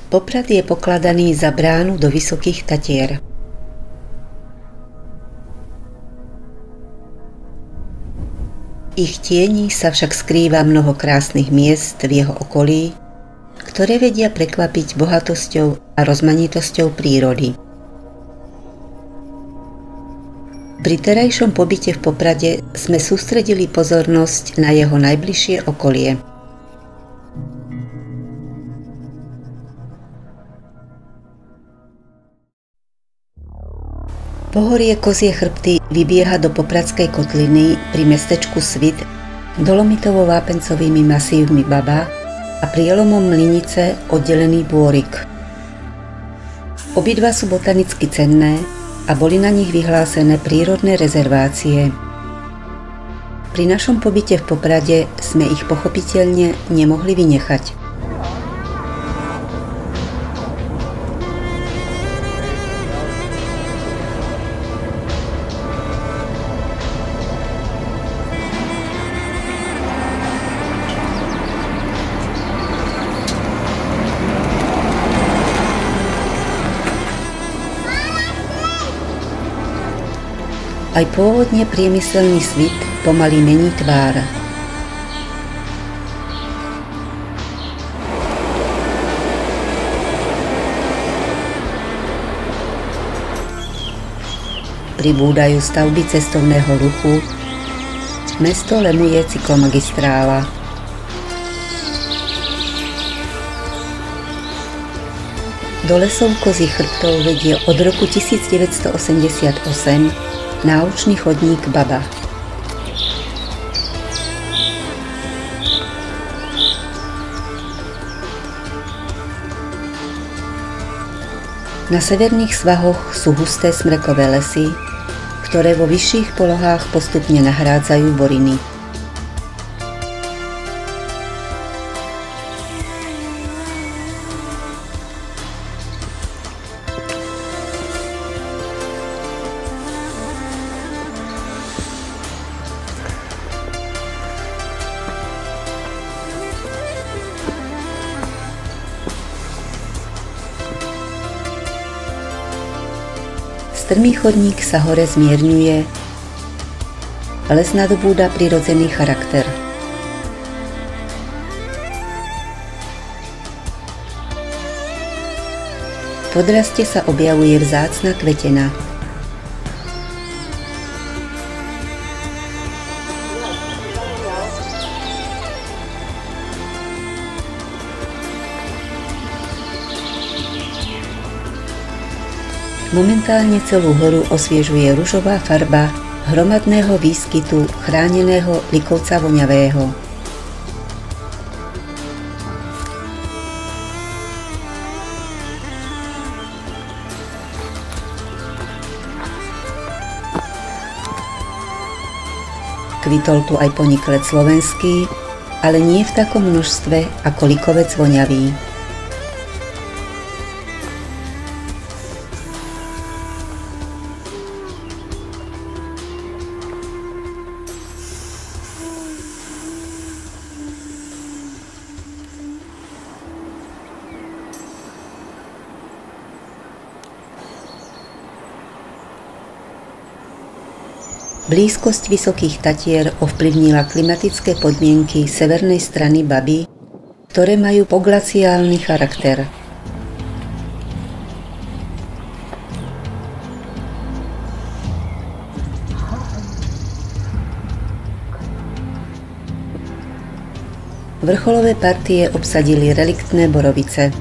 Poprad je pokladaný za bránu do Vysokých Tatier. Ich tieni sa však skrýva mnoho krásnych miest v jeho okolí, ktoré vedia prekvapiť bohatosťou a rozmanitosťou prírody. Pri terajšom pobyte v Poprade sme sústredili pozornosť na jeho najbližšie okolie. Pohorie Kozie chrbty vybieha do Popradskej kotliny pri mestečku Svit dolomitovo-vápencovými masívmi Baba a prielomom Mlynice oddelený Bôrik. Obidva sú botanicky cenné a boli na nich vyhlásené prírodné rezervácie. Pri našom pobyte v Poprade sme ich pochopiteľne nemohli vynechať. Aj pôvodne priemyselný Svit pomaly mení tvár. Pribúdajú stavby cestovného ruchu, mesto lemuje cyklomagistrála. Do lesov Kozích chrbtov vedie od roku 1988 náučný chodník Baba. Na severných svahoch sú husté smrekové lesy, ktoré vo vyšších polohách postupne nahrádzajú boriny. Strmý chodník sa hore zmierňuje, les nadobúda prirodzený charakter. V podraste sa objavuje vzácna kvetena. Momentálne celú horu osviežuje ružová farba hromadného výskytu chráneného likovca voňavého. Kvitol tu aj poniklec slovenský, ale nie v takom množstve ako likovec voňavý. Blízkosť Vysokých Tatier ovplyvnila klimatické podmienky severnej strany Baby, ktoré majú poglaciálny charakter. Vrcholové partie obsadili reliktné borovice.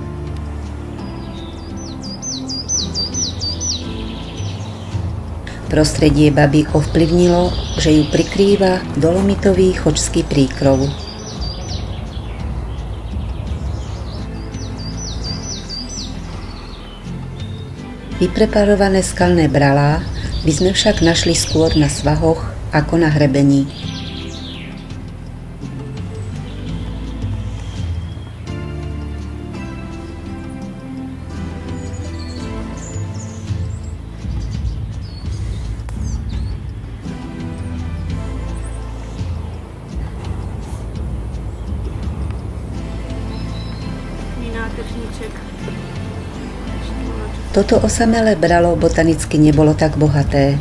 Prostredie Baby ovplyvnilo, že ju prikrýva dolomitový chočský príkrov. Vypreparované skalné bralá by sme však našli skôr na svahoch ako na hrebení. nádržníček. Toto osamelé bralo botanicky nebolo tak bohaté.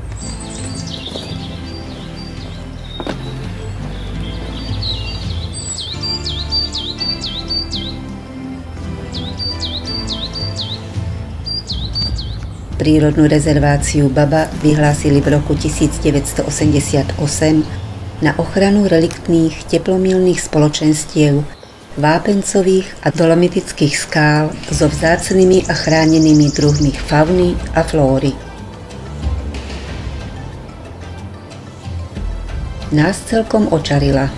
Prírodnú rezerváciu Baba vyhlásili v roku 1988 na ochranu reliktných teplomilných spoločenstiev vápencových a dolomitických skál so vzácnymi a chránenými druhmi fauny a flóry. Nás celkom očarila.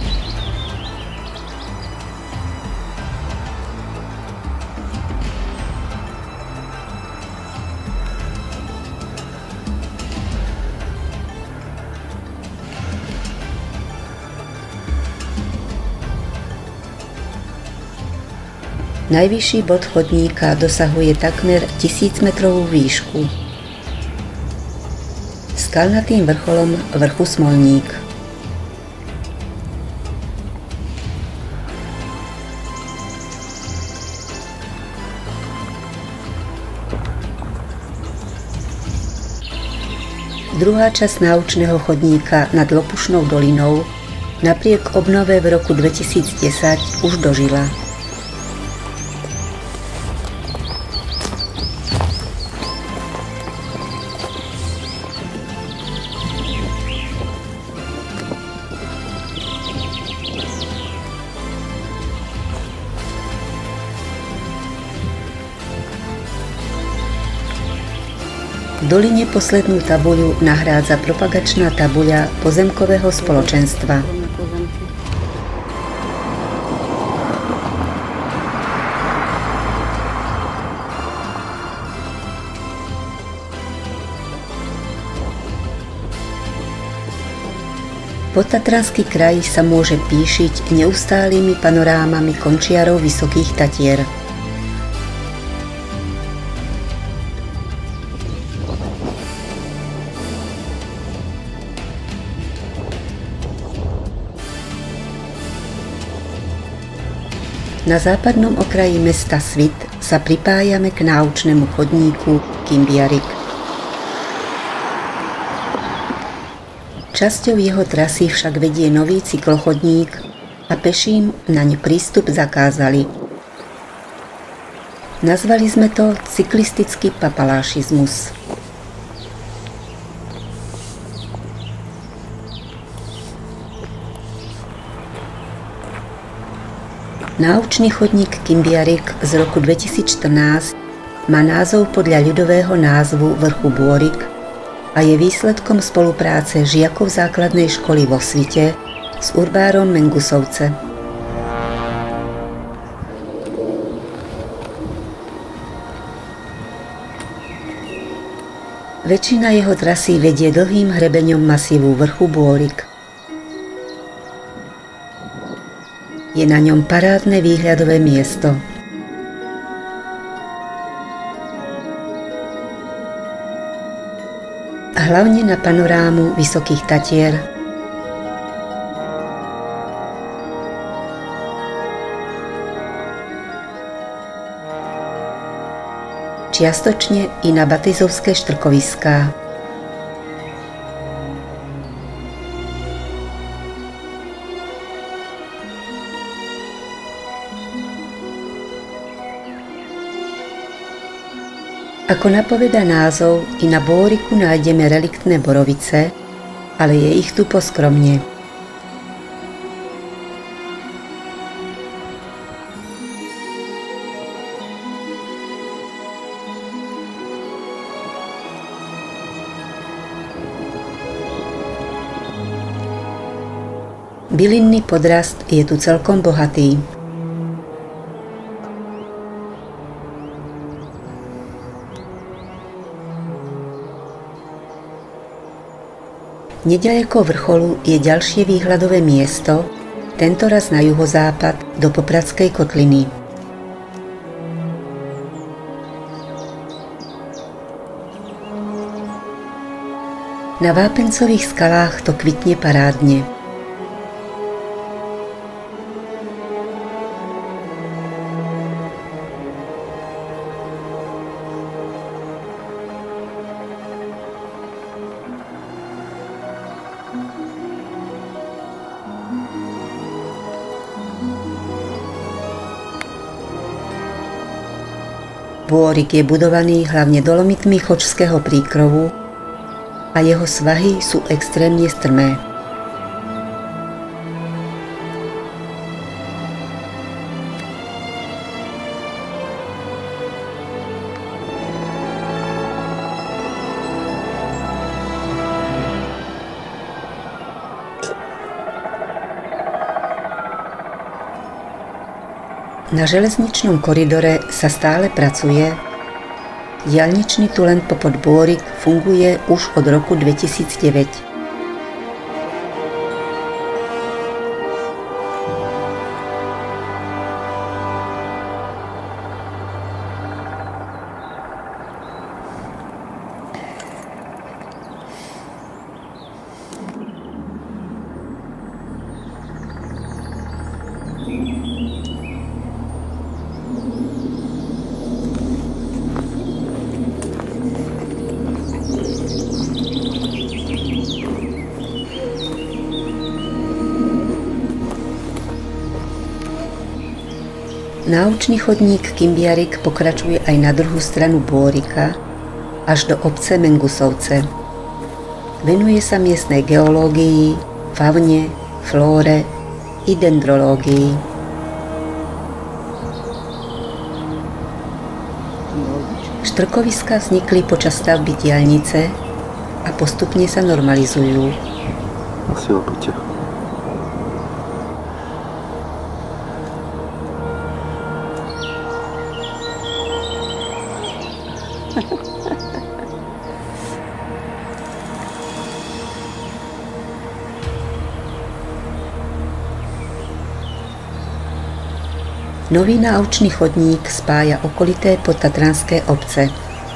Najvyšší bod chodníka dosahuje takmer 1000-metrovú výšku. Skalnatým vrcholom vrchu Smolník. Druhá časť náučného chodníka nad Lopušnou dolinou napriek obnove v roku 2010 už dožila. V doline poslednú tabuľu nahrádza propagačná tabuľa pozemkového spoločenstva. Podtatranský kraj sa môže píšiť neustálými panorámami končiarov Vysokých Tatier. Na západnom okraji mesta Svit sa pripájame k náučnému chodníku Kimbiarik. Časťou jeho trasy však vedie nový cyklochodník a peším naň prístup zakázali. Nazvali sme to cyklistický papalášizmus. Náučný chodník Kimbiarik z roku 2014 má názov podľa ľudového názvu vrchu Bôrik a je výsledkom spolupráce žiakov základnej školy vo Svite s urbárom Mengusovce. Väčšina jeho trasy vedie dlhým hrebeňom masívu vrchu Bôrik. Je na ňom parádne výhľadové miesto. Hlavne na panorámu Vysokých Tatier, čiastočne i na Batizovské štrkoviská. Ako napovedá názov, i na Bôriku nájdeme reliktné borovice, ale je ich tu poskromne. Bylinný podrast je tu celkom bohatý. Neďaleko vrcholu je ďalšie výhľadové miesto, tentoraz na juhozápad do Popradskej kotliny. Na vápencových skalách to kvitne parádne. Bôrik je budovaný hlavne dolomitmi Chočského príkrovu a jeho svahy sú extrémne strmé. Na železničnom koridore sa stále pracuje. Diaľničný tunel popod Bôrik funguje už od roku 2009. Náučný chodník Kimbiarik pokračuje aj na druhú stranu Bôrika, až do obce Mengusovce. Venuje sa miestnej geológii, faune, flóre i dendrológii. Štrkoviská vznikli počas stavby diaľnice a postupne sa normalizujú. Asi opite. Nový náučný chodník spája okolité podtatranské obce.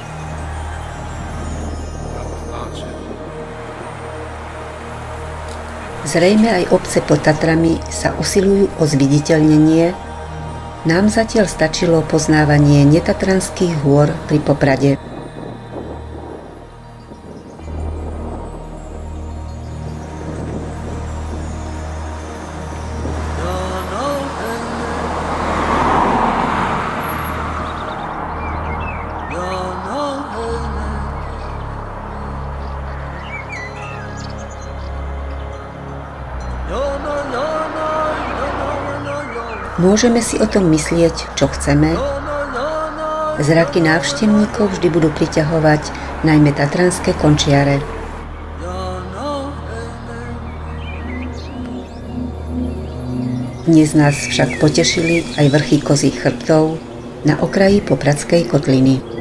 Zrejme aj obce pod Tatrami sa usilujú o zviditeľnenie. Nám zatiaľ stačilo poznávanie netatranských hôr pri Poprade. Môžeme si o tom myslieť, čo chceme. Zraky návštevníkov vždy budú priťahovať najmä tatranské končiare. Dnes nás však potešili aj vrchy Kozích chrbtov na okraji Popradskej kotliny.